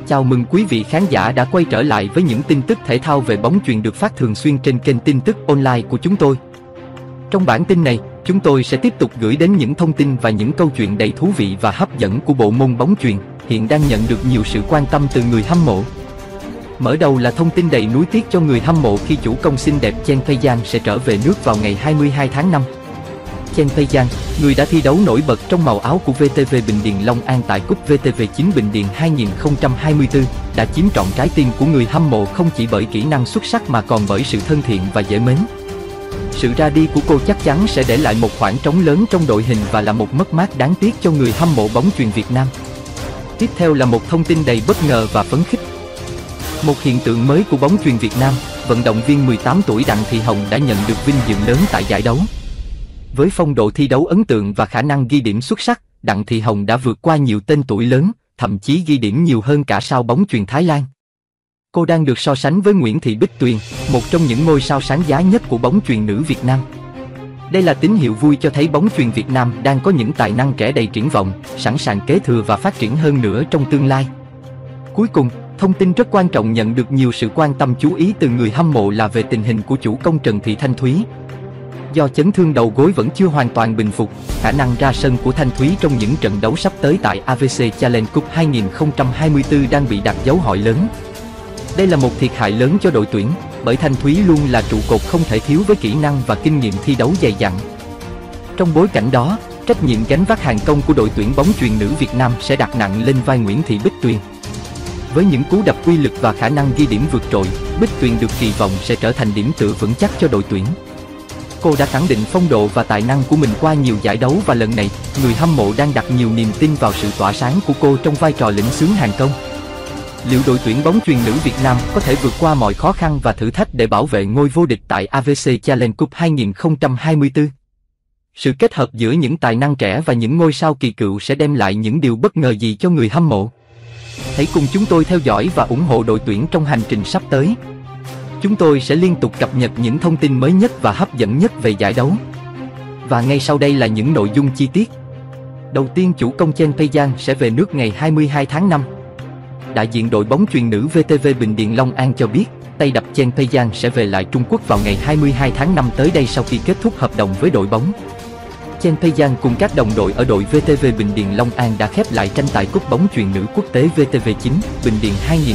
Chào mừng quý vị khán giả đã quay trở lại với những tin tức thể thao về bóng chuyền được phát thường xuyên trên kênh tin tức online của chúng tôi. Trong bản tin này, chúng tôi sẽ tiếp tục gửi đến những thông tin và những câu chuyện đầy thú vị và hấp dẫn của bộ môn bóng chuyền, hiện đang nhận được nhiều sự quan tâm từ người hâm mộ. Mở đầu là thông tin đầy nuối tiếc cho người hâm mộ khi chủ công xinh đẹp Chen Pei-yang sẽ trở về nước vào ngày 22 tháng 5. Chen Pei-yang, người đã thi đấu nổi bật trong màu áo của VTV Bình Điền Long An tại cúp VTV9 Bình Điền 2024, đã chiếm trọn trái tim của người hâm mộ không chỉ bởi kỹ năng xuất sắc mà còn bởi sự thân thiện và dễ mến. Sự ra đi của cô chắc chắn sẽ để lại một khoảng trống lớn trong đội hình và là một mất mát đáng tiếc cho người hâm mộ bóng chuyền Việt Nam. Tiếp theo là một thông tin đầy bất ngờ và phấn khích. Một hiện tượng mới của bóng chuyền Việt Nam, vận động viên 18 tuổi Đặng Thị Hồng đã nhận được vinh dự lớn tại giải đấu. Với phong độ thi đấu ấn tượng và khả năng ghi điểm xuất sắc, Đặng Thị Hồng đã vượt qua nhiều tên tuổi lớn, thậm chí ghi điểm nhiều hơn cả sao bóng chuyền Thái Lan. Cô đang được so sánh với Nguyễn Thị Bích Tuyền, một trong những ngôi sao sáng giá nhất của bóng chuyền nữ Việt Nam. Đây là tín hiệu vui cho thấy bóng chuyền Việt Nam đang có những tài năng trẻ đầy triển vọng, sẵn sàng kế thừa và phát triển hơn nữa trong tương lai. Cuối cùng, thông tin rất quan trọng nhận được nhiều sự quan tâm chú ý từ người hâm mộ là về tình hình của chủ công Trần Thị Thanh Thúy. Do chấn thương đầu gối vẫn chưa hoàn toàn bình phục, khả năng ra sân của Thanh Thúy trong những trận đấu sắp tới tại AVC Challenge Cup 2024 đang bị đặt dấu hỏi lớn. Đây là một thiệt hại lớn cho đội tuyển, bởi Thanh Thúy luôn là trụ cột không thể thiếu với kỹ năng và kinh nghiệm thi đấu dày dặn. Trong bối cảnh đó, trách nhiệm gánh vác hàng công của đội tuyển bóng chuyền nữ Việt Nam sẽ đặt nặng lên vai Nguyễn Thị Bích Tuyền. Với những cú đập uy lực và khả năng ghi điểm vượt trội, Bích Tuyền được kỳ vọng sẽ trở thành điểm tựa vững chắc cho đội tuyển. Cô đã khẳng định phong độ và tài năng của mình qua nhiều giải đấu và lần này, người hâm mộ đang đặt nhiều niềm tin vào sự tỏa sáng của cô trong vai trò lĩnh xướng hàng công. Liệu đội tuyển bóng chuyền nữ Việt Nam có thể vượt qua mọi khó khăn và thử thách để bảo vệ ngôi vô địch tại AVC Challenge Cup 2024? Sự kết hợp giữa những tài năng trẻ và những ngôi sao kỳ cựu sẽ đem lại những điều bất ngờ gì cho người hâm mộ? Hãy cùng chúng tôi theo dõi và ủng hộ đội tuyển trong hành trình sắp tới. Chúng tôi sẽ liên tục cập nhật những thông tin mới nhất và hấp dẫn nhất về giải đấu. Và ngay sau đây là những nội dung chi tiết. Đầu tiên, chủ công Chen Pei-yang sẽ về nước ngày 22 tháng 5. Đại diện đội bóng chuyền nữ VTV Bình Điền Long An cho biết, tay đập Chen Pei-yang sẽ về lại Trung Quốc vào ngày 22 tháng 5 tới đây sau khi kết thúc hợp đồng với đội bóng. Chen Pei-yang cùng các đồng đội ở đội VTV Bình Điền Long An đã khép lại tranh tài cúp bóng chuyền nữ quốc tế VTV9 Bình Điền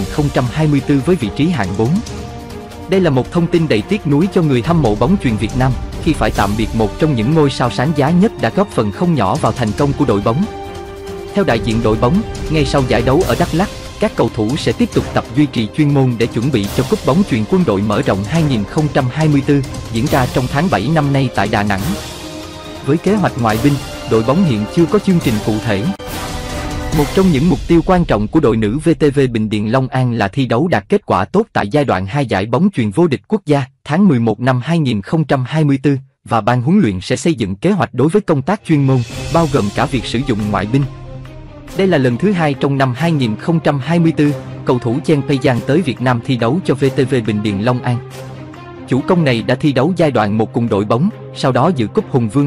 2024 với vị trí hạng 4. Đây là một thông tin đầy tiếc nuối cho người hâm mộ bóng chuyền Việt Nam khi phải tạm biệt một trong những ngôi sao sáng giá nhất đã góp phần không nhỏ vào thành công của đội bóng. Theo đại diện đội bóng, ngay sau giải đấu ở Đắk Lắk, các cầu thủ sẽ tiếp tục tập duy trì chuyên môn để chuẩn bị cho cúp bóng chuyền quân đội mở rộng 2024 diễn ra trong tháng 7 năm nay tại Đà Nẵng. Với kế hoạch ngoại binh, đội bóng hiện chưa có chương trình cụ thể. Một trong những mục tiêu quan trọng của đội nữ VTV Bình Điền Long An là thi đấu đạt kết quả tốt tại giai đoạn 2 giải bóng chuyền vô địch quốc gia tháng 11 năm 2024 và ban huấn luyện sẽ xây dựng kế hoạch đối với công tác chuyên môn, bao gồm cả việc sử dụng ngoại binh. Đây là lần thứ 2 trong năm 2024, cầu thủ Chen Pei-yang tới Việt Nam thi đấu cho VTV Bình Điền Long An. Chủ công này đã thi đấu giai đoạn 1 cùng đội bóng, sau đó dự cúp Hùng Vương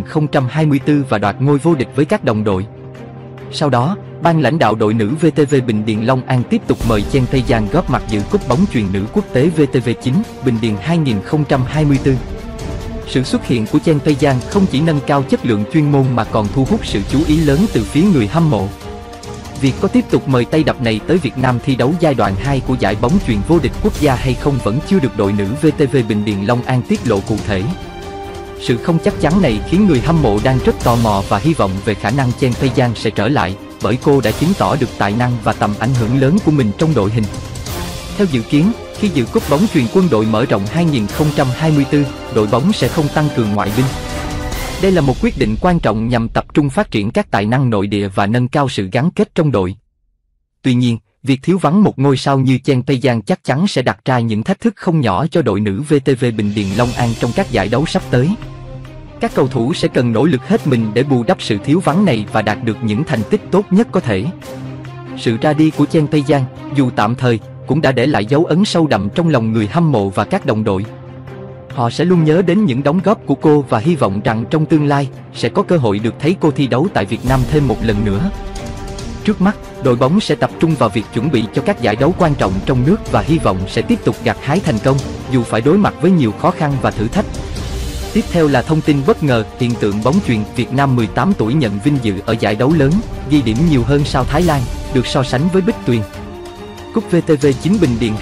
2024 và đoạt ngôi vô địch với các đồng đội. Sau đó, ban lãnh đạo đội nữ VTV Bình Điền Long An tiếp tục mời Chen Pei-yang góp mặt dự cúp bóng chuyền nữ quốc tế VTV9 Bình Điền 2024. Sự xuất hiện của Chen Pei-yang không chỉ nâng cao chất lượng chuyên môn mà còn thu hút sự chú ý lớn từ phía người hâm mộ. Việc có tiếp tục mời tay đập này tới Việt Nam thi đấu giai đoạn 2 của giải bóng chuyền vô địch quốc gia hay không vẫn chưa được đội nữ VTV Bình Điền Long An tiết lộ cụ thể. Sự không chắc chắn này khiến người hâm mộ đang rất tò mò và hy vọng về khả năng Chen Pei-yang sẽ trở lại, bởi cô đã chứng tỏ được tài năng và tầm ảnh hưởng lớn của mình trong đội hình. Theo dự kiến, khi dự cúp bóng chuyền quân đội mở rộng 2024, đội bóng sẽ không tăng cường ngoại binh. Đây là một quyết định quan trọng nhằm tập trung phát triển các tài năng nội địa và nâng cao sự gắn kết trong đội. Tuy nhiên, việc thiếu vắng một ngôi sao như Chen Pei-yang chắc chắn sẽ đặt ra những thách thức không nhỏ cho đội nữ VTV Bình Điền Long An trong các giải đấu sắp tới. Các cầu thủ sẽ cần nỗ lực hết mình để bù đắp sự thiếu vắng này và đạt được những thành tích tốt nhất có thể. Sự ra đi của Chen Pei-yang, dù tạm thời, cũng đã để lại dấu ấn sâu đậm trong lòng người hâm mộ và các đồng đội. Họ sẽ luôn nhớ đến những đóng góp của cô và hy vọng rằng trong tương lai sẽ có cơ hội được thấy cô thi đấu tại Việt Nam thêm một lần nữa. Trước mắt, đội bóng sẽ tập trung vào việc chuẩn bị cho các giải đấu quan trọng trong nước và hy vọng sẽ tiếp tục gặt hái thành công, dù phải đối mặt với nhiều khó khăn và thử thách. Tiếp theo là thông tin bất ngờ, hiện tượng bóng chuyền Việt Nam 18 tuổi nhận vinh dự ở giải đấu lớn, ghi điểm nhiều hơn sao Thái Lan, được so sánh với Bích Tuyền. Cúp VTV9 Bình Điền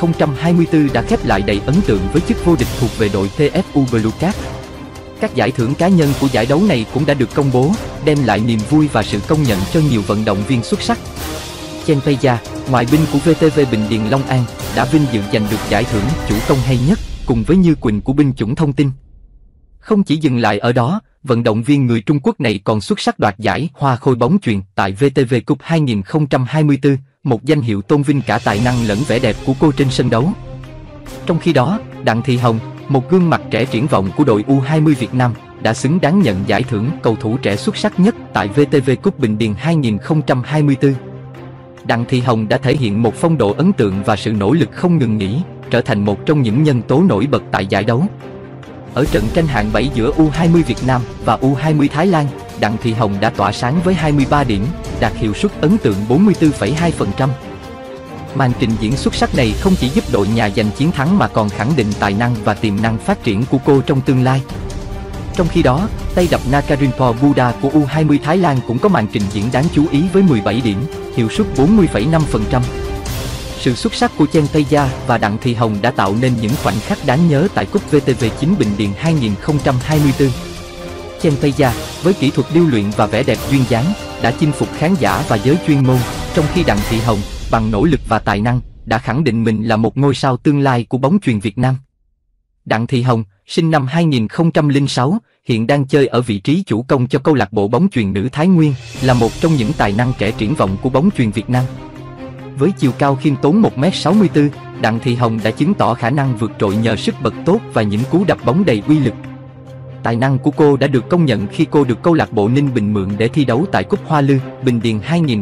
2024 đã khép lại đầy ấn tượng với chức vô địch thuộc về đội TFU Bluecat. Các giải thưởng cá nhân của giải đấu này cũng đã được công bố, đem lại niềm vui và sự công nhận cho nhiều vận động viên xuất sắc. Chen Peja, ngoại binh của VTV Bình Điền Long An, đã vinh dự giành được giải thưởng chủ công hay nhất, cùng với Như Quỳnh của binh chủng thông tin. Không chỉ dừng lại ở đó, vận động viên người Trung Quốc này còn xuất sắc đoạt giải Hoa Khôi bóng chuyền tại VTV Cup 2024, một danh hiệu tôn vinh cả tài năng lẫn vẻ đẹp của cô trên sân đấu. Trong khi đó, Đặng Thị Hồng, một gương mặt trẻ triển vọng của đội U20 Việt Nam, đã xứng đáng nhận giải thưởng cầu thủ trẻ xuất sắc nhất tại VTV Cup Bình Điền 2024. Đặng Thị Hồng đã thể hiện một phong độ ấn tượng và sự nỗ lực không ngừng nghỉ, trở thành một trong những nhân tố nổi bật tại giải đấu. Ở trận tranh hạng 7 giữa U20 Việt Nam và U20 Thái Lan, Đặng Thị Hồng đã tỏa sáng với 23 điểm, đạt hiệu suất ấn tượng 44,2%. Màn trình diễn xuất sắc này không chỉ giúp đội nhà giành chiến thắng mà còn khẳng định tài năng và tiềm năng phát triển của cô trong tương lai. Trong khi đó, tay đập Nakarimpo Buddha của U20 Thái Lan cũng có màn trình diễn đáng chú ý với 17 điểm, hiệu suất 40,5%. Sự xuất sắc của Chen Peja và Đặng Thị Hồng đã tạo nên những khoảnh khắc đáng nhớ tại Cúp VTV9 Bình Điền 2024. Chen Peja, với kỹ thuật điêu luyện và vẻ đẹp duyên dáng, đã chinh phục khán giả và giới chuyên môn, trong khi Đặng Thị Hồng, bằng nỗ lực và tài năng, đã khẳng định mình là một ngôi sao tương lai của bóng chuyền Việt Nam. Đặng Thị Hồng, sinh năm 2006, hiện đang chơi ở vị trí chủ công cho câu lạc bộ bóng chuyền nữ Thái Nguyên, là một trong những tài năng trẻ triển vọng của bóng chuyền Việt Nam. Với chiều cao khiêm tốn 1m64, Đặng Thị Hồng đã chứng tỏ khả năng vượt trội nhờ sức bật tốt và những cú đập bóng đầy uy lực. Tài năng của cô đã được công nhận khi cô được câu lạc bộ Ninh Bình mượn để thi đấu tại Cúp Hoa Lư, Bình Điền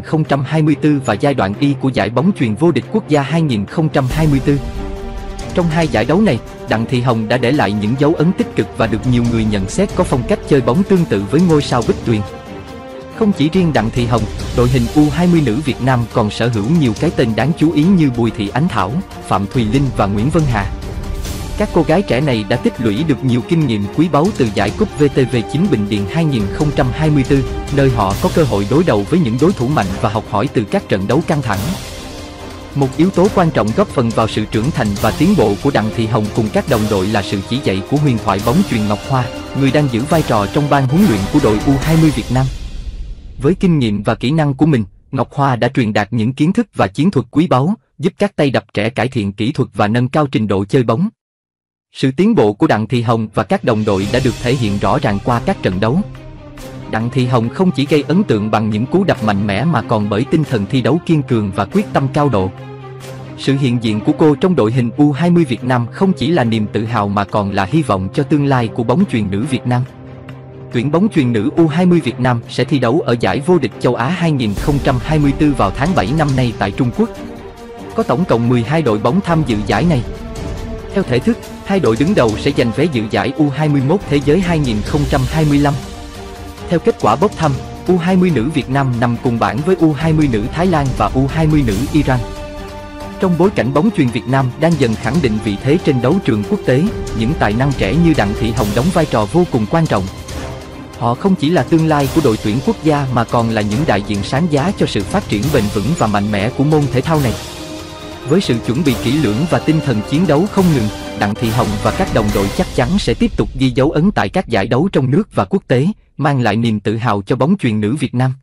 2024 và giai đoạn Y của giải bóng chuyền vô địch quốc gia 2024. Trong hai giải đấu này, Đặng Thị Hồng đã để lại những dấu ấn tích cực và được nhiều người nhận xét có phong cách chơi bóng tương tự với ngôi sao Bích Tuyền. Không chỉ riêng Đặng Thị Hồng, đội hình U20 nữ Việt Nam còn sở hữu nhiều cái tên đáng chú ý như Bùi Thị Ánh Thảo, Phạm Thùy Linh và Nguyễn Vân Hà. Các cô gái trẻ này đã tích lũy được nhiều kinh nghiệm quý báu từ giải Cúp VTV9 Bình Điền 2024, nơi họ có cơ hội đối đầu với những đối thủ mạnh và học hỏi từ các trận đấu căng thẳng. Một yếu tố quan trọng góp phần vào sự trưởng thành và tiến bộ của Đặng Thị Hồng cùng các đồng đội là sự chỉ dạy của huyền thoại bóng chuyền Ngọc Hoa, người đang giữ vai trò trong ban huấn luyện của đội U20 Việt Nam. Với kinh nghiệm và kỹ năng của mình, Ngọc Hoa đã truyền đạt những kiến thức và chiến thuật quý báu, giúp các tay đập trẻ cải thiện kỹ thuật và nâng cao trình độ chơi bóng. Sự tiến bộ của Đặng Thị Hồng và các đồng đội đã được thể hiện rõ ràng qua các trận đấu. Đặng Thị Hồng không chỉ gây ấn tượng bằng những cú đập mạnh mẽ mà còn bởi tinh thần thi đấu kiên cường và quyết tâm cao độ. Sự hiện diện của cô trong đội hình U20 Việt Nam không chỉ là niềm tự hào mà còn là hy vọng cho tương lai của bóng chuyền nữ Việt Nam. Tuyển bóng chuyền nữ U20 Việt Nam sẽ thi đấu ở giải vô địch châu Á 2024 vào tháng 7 năm nay tại Trung Quốc. Có tổng cộng 12 đội bóng tham dự giải này. Theo thể thức, hai đội đứng đầu sẽ giành vé dự giải U21 Thế giới 2025. Theo kết quả bốc thăm, U20 nữ Việt Nam nằm cùng bảng với U20 nữ Thái Lan và U20 nữ Iran. Trong bối cảnh bóng chuyền Việt Nam đang dần khẳng định vị thế trên đấu trường quốc tế, những tài năng trẻ như Đặng Thị Hồng đóng vai trò vô cùng quan trọng. Họ không chỉ là tương lai của đội tuyển quốc gia mà còn là những đại diện sáng giá cho sự phát triển bền vững và mạnh mẽ của môn thể thao này. Với sự chuẩn bị kỹ lưỡng và tinh thần chiến đấu không ngừng, Đặng Thị Hồng và các đồng đội chắc chắn sẽ tiếp tục ghi dấu ấn tại các giải đấu trong nước và quốc tế, mang lại niềm tự hào cho bóng chuyền nữ Việt Nam.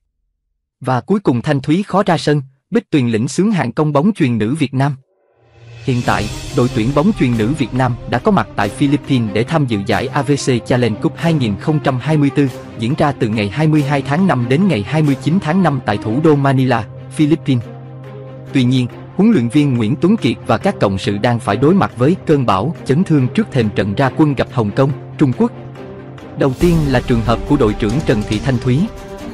Và cuối cùng Thanh Thúy khó ra sân, Bích Tuyền lĩnh xướng hạng công bóng chuyền nữ Việt Nam. Hiện tại, đội tuyển bóng chuyền nữ Việt Nam đã có mặt tại Philippines để tham dự giải AVC Challenge Cup 2024, diễn ra từ ngày 22 tháng 5 đến ngày 29 tháng 5 tại thủ đô Manila, Philippines. Tuy nhiên, huấn luyện viên Nguyễn Tuấn Kiệt và các cộng sự đang phải đối mặt với cơn bão chấn thương trước thềm trận ra quân gặp Hồng Kông, Trung Quốc. Đầu tiên là trường hợp của đội trưởng Trần Thị Thanh Thúy.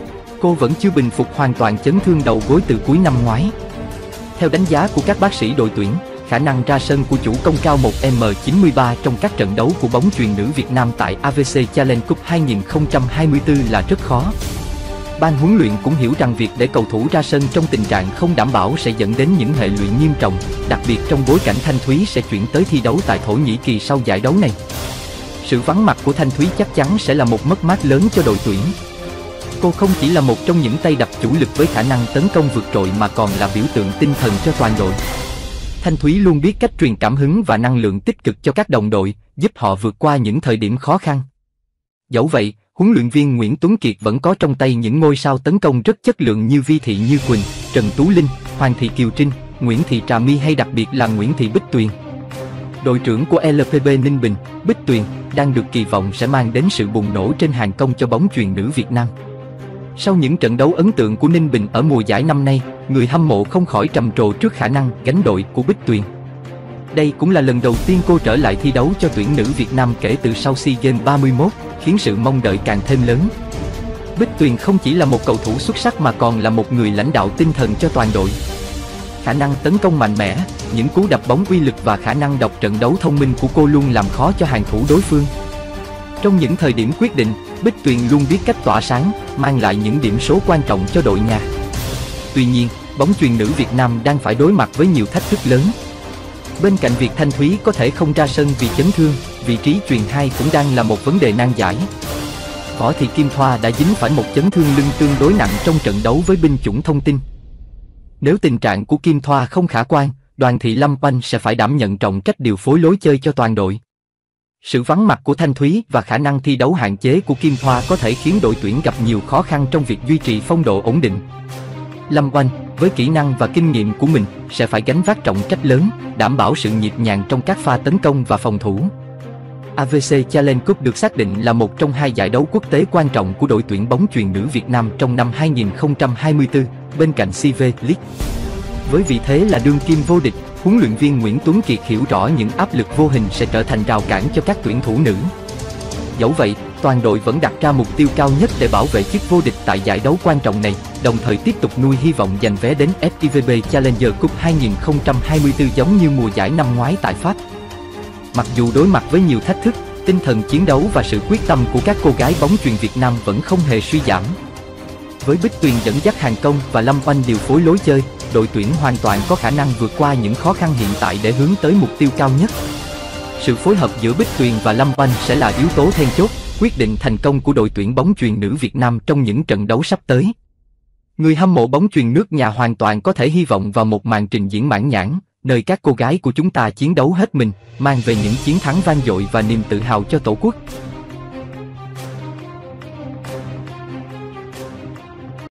Cô vẫn chưa bình phục hoàn toàn chấn thương đầu gối từ cuối năm ngoái. Theo đánh giá của các bác sĩ đội tuyển, khả năng ra sân của chủ công cao 1m93 trong các trận đấu của bóng chuyền nữ Việt Nam tại AVC Challenge Cup 2024 là rất khó. Ban huấn luyện cũng hiểu rằng việc để cầu thủ ra sân trong tình trạng không đảm bảo sẽ dẫn đến những hệ lụy nghiêm trọng, đặc biệt trong bối cảnh Thanh Thúy sẽ chuyển tới thi đấu tại Thổ Nhĩ Kỳ sau giải đấu này. Sự vắng mặt của Thanh Thúy chắc chắn sẽ là một mất mát lớn cho đội tuyển. Cô không chỉ là một trong những tay đập chủ lực với khả năng tấn công vượt trội mà còn là biểu tượng tinh thần cho toàn đội. Thanh Thúy luôn biết cách truyền cảm hứng và năng lượng tích cực cho các đồng đội, giúp họ vượt qua những thời điểm khó khăn. Dẫu vậy, huấn luyện viên Nguyễn Tuấn Kiệt vẫn có trong tay những ngôi sao tấn công rất chất lượng như Vi Thị Như Quỳnh, Trần Tú Linh, Hoàng Thị Kiều Trinh, Nguyễn Thị Trà My hay đặc biệt là Nguyễn Thị Bích Tuyền. Đội trưởng của LPB Ninh Bình, Bích Tuyền, đang được kỳ vọng sẽ mang đến sự bùng nổ trên hàng công cho bóng chuyền nữ Việt Nam. Sau những trận đấu ấn tượng của Ninh Bình ở mùa giải năm nay, người hâm mộ không khỏi trầm trồ trước khả năng gánh đội của Bích Tuyền. Đây cũng là lần đầu tiên cô trở lại thi đấu cho tuyển nữ Việt Nam kể từ sau SEA Games 31, khiến sự mong đợi càng thêm lớn. Bích Tuyền không chỉ là một cầu thủ xuất sắc mà còn là một người lãnh đạo tinh thần cho toàn đội. Khả năng tấn công mạnh mẽ, những cú đập bóng uy lực và khả năng đọc trận đấu thông minh của cô luôn làm khó cho hàng thủ đối phương. Trong những thời điểm quyết định, Bích Tuyền luôn biết cách tỏa sáng, mang lại những điểm số quan trọng cho đội nhà. Tuy nhiên, bóng chuyền nữ Việt Nam đang phải đối mặt với nhiều thách thức lớn. Bên cạnh việc Thanh Thúy có thể không ra sân vì chấn thương, vị trí chuyền 2 cũng đang là một vấn đề nan giải. Võ Thị Kim Thoa đã dính phải một chấn thương lưng tương đối nặng trong trận đấu với binh chủng Thông tin. Nếu tình trạng của Kim Thoa không khả quan, Đoàn Thị Lâm Oanh sẽ phải đảm nhận trọng trách điều phối lối chơi cho toàn đội. Sự vắng mặt của Thanh Thúy và khả năng thi đấu hạn chế của Kim Thoa có thể khiến đội tuyển gặp nhiều khó khăn trong việc duy trì phong độ ổn định. Lâm Oanh, với kỹ năng và kinh nghiệm của mình, sẽ phải gánh vác trọng trách lớn, đảm bảo sự nhịp nhàng trong các pha tấn công và phòng thủ. AVC Challenge Cup được xác định là một trong hai giải đấu quốc tế quan trọng của đội tuyển bóng chuyền nữ Việt Nam trong năm 2024, bên cạnh CV League. Với vị thế là đương kim vô địch, huấn luyện viên Nguyễn Tuấn Kiệt hiểu rõ những áp lực vô hình sẽ trở thành rào cản cho các tuyển thủ nữ. Dẫu vậy, toàn đội vẫn đặt ra mục tiêu cao nhất để bảo vệ chức vô địch tại giải đấu quan trọng này, đồng thời tiếp tục nuôi hy vọng giành vé đến FIVB Challenger Cup 2024 giống như mùa giải năm ngoái tại Pháp. Mặc dù đối mặt với nhiều thách thức, tinh thần chiến đấu và sự quyết tâm của các cô gái bóng chuyền Việt Nam vẫn không hề suy giảm. Với Bích Tuyền dẫn dắt hàng công và Lâm Oanh điều phối lối chơi, đội tuyển hoàn toàn có khả năng vượt qua những khó khăn hiện tại để hướng tới mục tiêu cao nhất. Sự phối hợp giữa Bích Tuyền và Lâm Oanh sẽ là yếu tố then chốt, quyết định thành công của đội tuyển bóng chuyền nữ Việt Nam trong những trận đấu sắp tới. Người hâm mộ bóng chuyền nước nhà hoàn toàn có thể hy vọng vào một màn trình diễn mãn nhãn, nơi các cô gái của chúng ta chiến đấu hết mình, mang về những chiến thắng vang dội và niềm tự hào cho Tổ quốc.